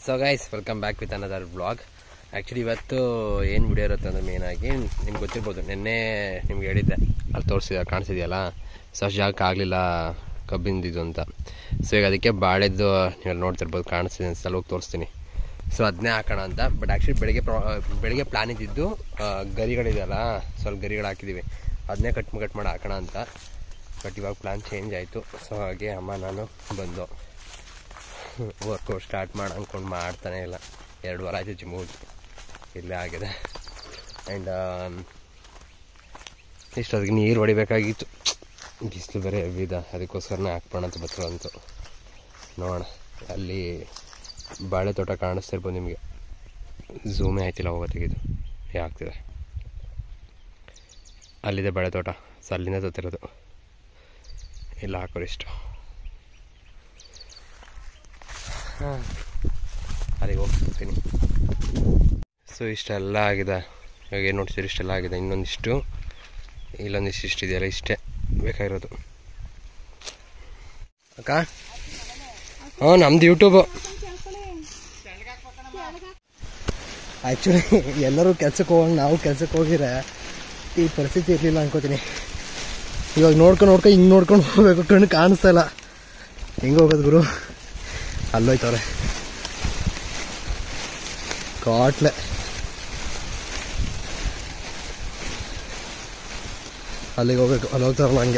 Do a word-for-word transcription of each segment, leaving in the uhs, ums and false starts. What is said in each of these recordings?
So guys welcome back with another vlog. Actually ಇವತ್ತು ಏನು video ಇರುತ್ತೆ ಅಂದರೆ ಮೇನಾಗಿ ನಿಮ್ಗೆ ಗೊತ್ತಿರ್ಬೋದು, ನಿನ್ನೆ ನಿಮ್ಗೆ ಹೇಳಿದ್ದೆ ಅಲ್ಲಿ ತೋರಿಸಿದ ಕಾಣಿಸಿದೆಯಲ್ಲ, ಸೊ ಅಷ್ಟು ಜಾಗಕ್ಕೆ ಆಗಲಿಲ್ಲ ಕಬ್ಬಿಂದಿದ್ದು ಅಂತ. ಸೊ ಈಗ ಅದಕ್ಕೆ ಬಾಳೆದ್ದು ನೀವು ನೋಡ್ತಿರ್ಬೋದು, ಕಾಣಿಸ್ತಿದೆ ಅನ್ಸಲ್ಲ, ಹೋಗಿ ತೋರಿಸ್ತೀನಿ. ಸೊ ಅದನ್ನೇ ಹಾಕೋಣ ಅಂತ. ಬಟ್ ಆ್ಯಕ್ಚುಲಿ ಬೆಳಗ್ಗೆ ಪ್ರಾ ಬೆಳಗ್ಗೆ ಪ್ಲ್ಯಾನ್ ಇದ್ದಿದ್ದು ಗರಿಗಳಿದೆಯಲ್ಲ, ಸ್ವಲ್ಪ ಗರಿಗಳು ಹಾಕಿದ್ದೀವಿ, ಅದನ್ನೇ ಕಟ್ ಕಟ್ ಮಾಡಿ ಹಾಕೋಣ ಅಂತ. ಬಟ್ ಇವಾಗ ಪ್ಲ್ಯಾನ್ ಚೇಂಜ್ ಆಯಿತು. ಸೊ ಹಾಗೆ ಅಮ್ಮ ನಾನು ಬಂದು ವರ್ಕೌಟ್ ಸ್ಟಾರ್ಟ್ ಮಾಡಿ ಅಂದ್ಕೊಂಡು ಮಾಡ್ತಾನೆ ಇಲ್ಲ. ಎರಡು ವಾರ ಆಯಿತು ಜಿಮ್ ಹೋಗಿ, ಇಲ್ಲೇ ಆಗಿದೆ. ಆ್ಯಂಡ್ ಇಷ್ಟು ಅದಕ್ಕೆ ನೀರು ಹೊಡಿಬೇಕಾಗಿತ್ತು, ಬಿಸಿಲು ಬೇರೆ ಹೆವಿದ, ಅದಕ್ಕೋಸ್ಕರನೇ ಹಾಕ್ಬೋಣ ಅಂತ ಬರ್ತದಂತು. ನೋಡೋಣ, ಅಲ್ಲಿ ಬಾಳೆ ತೋಟ ಕಾಣಿಸ್ತಿರ್ಬೋದು ನಿಮಗೆ, ಝೂಮೇ ಆಯ್ತಿಲ್ಲ ಹೋಗೋ ತೆಗೆದು ಆಗ್ತಿದೆ. ಅಲ್ಲಿದೆ ಬಾಳೆ ತೋಟ, ಸೊ ಅಲ್ಲಿಂದ ತೋತಿರೋದು. ಇಲ್ಲ ಹಾಕೋರು ಇಷ್ಟು. ಹಾಂ, ಅಲ್ಲಿಗೆ ಹೋಗ್ತೀನಿ. ಸೊ ಇಷ್ಟೆಲ್ಲ ಆಗಿದೆ, ಇವಾಗ ಏನು ನೋಡ್ತೀರಿ, ಇಷ್ಟೆಲ್ಲ ಆಗಿದೆ. ಇನ್ನೊಂದಿಷ್ಟು ಇಲ್ಲೊಂದಿಷ್ಟು ಇಷ್ಟು ಇದೆಯಲ್ಲ, ಇಷ್ಟೇ ಬೇಕಾಗಿರೋದು. ಅಕ್ಕ ಹ್ಞೂ, ನಮ್ದು ಯೂಟ್ಯೂಬು. ಆ್ಯಕ್ಚುಲಿ ಎಲ್ಲರೂ ಕೆಲ್ಸಕ್ಕೆ ಹೋಗೋಣ, ನಾವು ಕೆಲ್ಸಕ್ಕೆ ಹೋಗಿದ್ರೆ ಈ ಪರಿಸ್ಥಿತಿ ಇರಲಿಲ್ಲ ಅನ್ಕೋತೀನಿ. ಇವಾಗ ನೋಡ್ಕೊಂಡು ನೋಡ್ಕೊಂಡು ಹಿಂಗೆ ನೋಡ್ಕೊಂಡು ಹೋಗ್ಬೇಕು, ಕಣ್ಣು ಕಾಣಿಸ್ತಾ ಇಲ್ಲ. ಹೆಂಗೆ ಹೋಗೋದು ಗುರು? ಅಲ್ಲೋಯ್ತವ್ರೆ ಕಾಟ್ಲೆ. ಅಲ್ಲಿಗೆ ಹೋಗ್ಬೇಕು, ಅಲ್ಲಿ ಹೋಗ್ತಾರಲ್ಲ ಹಂಗೆ.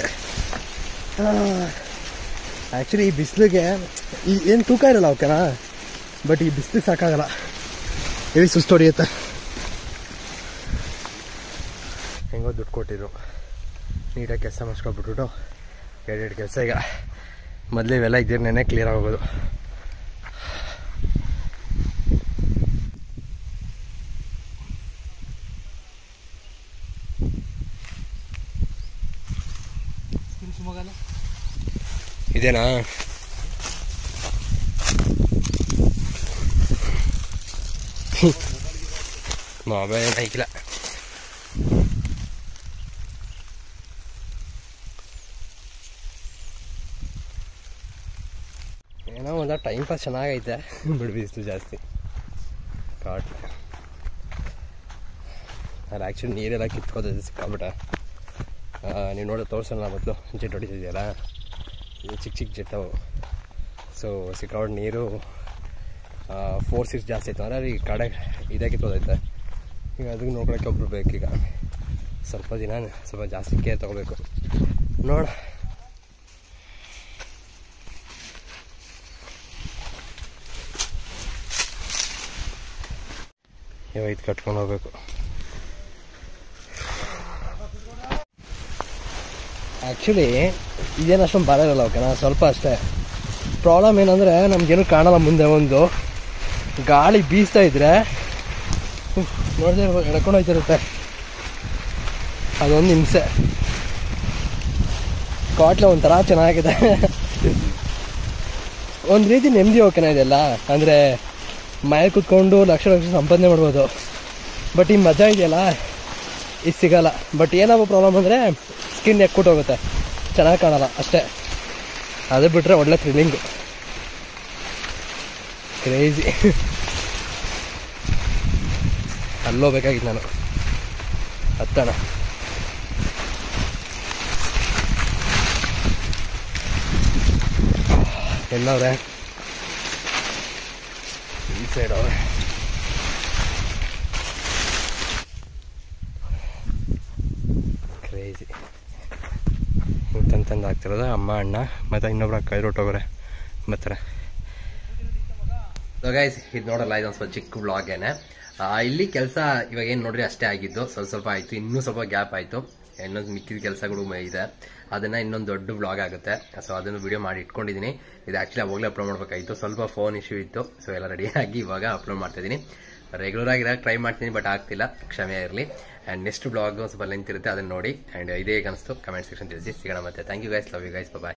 ಆ್ಯಕ್ಚುಲಿ ಈ ಬಿಸಿಲಿಗೆ ಈ ಏನು ತೂಕ ಇರಲ್ಲ ಓಕೆನಾ, ಬಟ್ ಈ ಬಿಸಿಲಿಗೆ ಸಾಕಾಗಲ್ಲ, ಹೇಳಿ ಸುಸ್ತು ಹೊಡಿಯುತ್ತೆ. ಹೆಂಗೋ ದುಡ್ಡು ಕೊಟ್ಟಿದ್ರು, ನೀಟಾಗಿ ಕೆಲಸ ಮಾಡಿಸ್ಕೊಬಿಟ್ಬಿಟ್ಟು ಎರಡೆರಡು ಕೆಲಸ. ಈಗ ಮೊದಲೇ ಇವೆಲ್ಲ ಇದ್ದಿರ ನೆನೆ ಕ್ಲಿಯರ್ ಆಗೋದು. ಇದೇನಾ? ಮೊಬೈಲ್ ಏನು ಹಾಕಿಲ್ಲ. ಏನೋ ಒಂದ ಟೈಮ್ ಪಾಸ್ ಚೆನ್ನಾಗೈತೆ, ಬಿಡ್ಬಿಸ್ತು ಜಾಸ್ತಿ ಕಾಟ್. ಅದು ಆ್ಯಕ್ಚುಲಿ ನೀರೆಲ್ಲ ಕಿತ್ಕೋತೈತೆ ಸಿಕ್ಕಾಬಿಟ್ಟೆ. ನೀವು ನೋಡೋ ತೋರ್ಸಲ್ಲ, ಮೊದಲು ಜೆಟ್ ಹೊಡಿತಿದೆಯಲ್ಲ, ಇದು ಚಿಕ್ಕ ಚಿಕ್ಕ ಜೆಟ್ಟವು. ಸೊ ಸಿಕ್ಕಾಬಿಟ್ಟು ನೀರು ಫೋರ್ ಸಿಕ್ಸ್ ಜಾಸ್ತಿ ಆಯಿತು ಅಂದರೆ ಈ ಕಡೆ ಇದೇ ಕಿತ್ತೋದೈತೆ. ಈಗ ಅದಕ್ಕೆ ನೋಡ್ಕೊಳಕ್ಕೆ ಒಬ್ರು ಬೇಕೀಗ. ಸ್ವಲ್ಪ ದಿನ ಸ್ವಲ್ಪ ಜಾಸ್ತಿ ಕೇರ್ ತೊಗೋಬೇಕು. ನೋಡ, ಇವಾಗ ಇದು ಕಟ್ಕೊಂಡು ಹೋಗ್ಬೇಕು. ಆ್ಯಕ್ಚುಲಿ ಇದೇನು ಅಷ್ಟೊಂದು ಭಾರ ಇರಲ್ಲ ಓಕೆನಾ, ಸ್ವಲ್ಪ ಅಷ್ಟೇ. ಪ್ರಾಬ್ಲಮ್ ಏನಂದರೆ ನಮಗೇನು ಕಾಣಲ್ಲ ಮುಂದೆ. ಒಂದು ಗಾಳಿ ಬೀಸ್ತಾ ಇದ್ರೆ ನೋಡಿದ್ರೆ ಎಳ್ಕೊಂಡು ಹೋಯ್ತಿರುತ್ತೆ, ಅದೊಂದು ಹಿಂಸೆ. ಕಾಟ್ಲೆ ಒಂಥರ ಚೆನ್ನಾಗಿದೆ, ಒಂದು ರೀತಿ ನೆಮ್ಮದಿ ಓಕೆನಾ ಇದೆಲ್ಲ. ಅಂದರೆ ಮನೆ ಕೂತ್ಕೊಂಡು ಲಕ್ಷ ಲಕ್ಷ ಸಂಪಾದನೆ ಮಾಡ್ಬೋದು, ಬಟ್ ಈ ಮಜಾ ಇದೆಯಲ್ಲ ಇದು ಸಿಗಲ್ಲ. ಬಟ್ ಏನಪ್ಪ ಪ್ರಾಬ್ಲಮ್ ಅಂದರೆ ಸ್ಕಿನ್ ಎಕ್ಬಿಟ್ಟು ಹೋಗುತ್ತೆ, ಚೆನ್ನಾಗಿ ಕಾಣಲ್ಲ ಅಷ್ಟೇ. ಅದು ಬಿಟ್ಟರೆ ಒಳ್ಳೆ ಥ್ರಿಲ್ಲಿಂಗು, ಕ್ರೇಜಿ. ಅಲ್ಲೋಗ್ಬೇಕಾಗಿತ್ತು ನಾನು, ಹತ್ತಣ. ಎಲ್ಲವ್ರೆ ಈ ಸೈಡ್ ಅವ್ರೆ. ಕ್ರೇಜಿ. ಹಿಂಗೆ ತಂದು ತಂದು ಆಗ್ತಿರೋದು ಅಮ್ಮ, ಅಣ್ಣ ಮತ್ತು ಇನ್ನೊಬ್ರು ಅಕ್ಕ ಹೊರಟೋಗ್ರೆ ಬರ್ತಾರೆ. ಸೊ ಗೈಸ್, ಇದು ನೋಡಲ್ಲ, ಇದೊಂದು ಸ್ವಲ್ಪ ಚಿಕ್ಕ ವ್ಲಾಗೇನೆ. ಇಲ್ಲಿ ಕೆಲಸ ಇವಾಗ ಏನು ನೋಡ್ರಿ ಅಷ್ಟೇ ಆಗಿದ್ದು, ಸ್ವಲ್ಪ ಸ್ವಲ್ಪ ಆಯಿತು, ಇನ್ನೂ ಸ್ವಲ್ಪ ಗ್ಯಾಪ್ ಆಯಿತು. ಇನ್ನೊಂದು ಮಿಕ್ಕಿದ ಕೆಲಸಗಳು ಇದೆ, ಅದನ್ನು ಇನ್ನೊಂದು ದೊಡ್ಡ ವ್ಲಾಗ್ ಆಗುತ್ತೆ. ಸೊ ಅದನ್ನು ವಿಡಿಯೋ ಮಾಡಿ ಇಟ್ಕೊಂಡಿದ್ದೀನಿ. ಇದು ಆ್ಯಕ್ಚುಲಿ ಅವಾಗಲೇ ಅಪ್ಲೋಡ್ ಮಾಡಬೇಕಾಗಿತ್ತು, ಸ್ವಲ್ಪ ಫೋನ್ ಇಶ್ಯೂ ಇತ್ತು. ಸೊ ಎಲ್ಲ ರೆಡಿಯಾಗಿ ಇವಾಗ ಅಪ್ಲೋಡ್ ಮಾಡ್ತಾಯಿದ್ದೀನಿ. ರೆಗ್ಯುಲರ್ ಆಗಿರೋಕೆ ಟ್ರೈ ಮಾಡ್ತೀನಿ, ಬಟ್ ಆಗ್ತಿಲ್ಲ, ಕ್ಷಮೆ ಇರಲಿ. ಆ್ಯಂಡ್ ನೆಕ್ಸ್ಟ್ ಬ್ಲಾಗ್ ಸ್ವಲ್ಪ ಲೆಂತ್ ಇರುತ್ತೆ, ಅದನ್ನು ನೋಡಿ. ಆ್ಯಂಡ್ ಇದೇ ಅನಿಸ್ತು ಕಮೆಂಟ್ ಸೆಕ್ಷನ್ ತಿಳಿಸಿ. ಸಿಗೋಣ ಮತ್ತೆ. Thank you guys, love you guys, bye.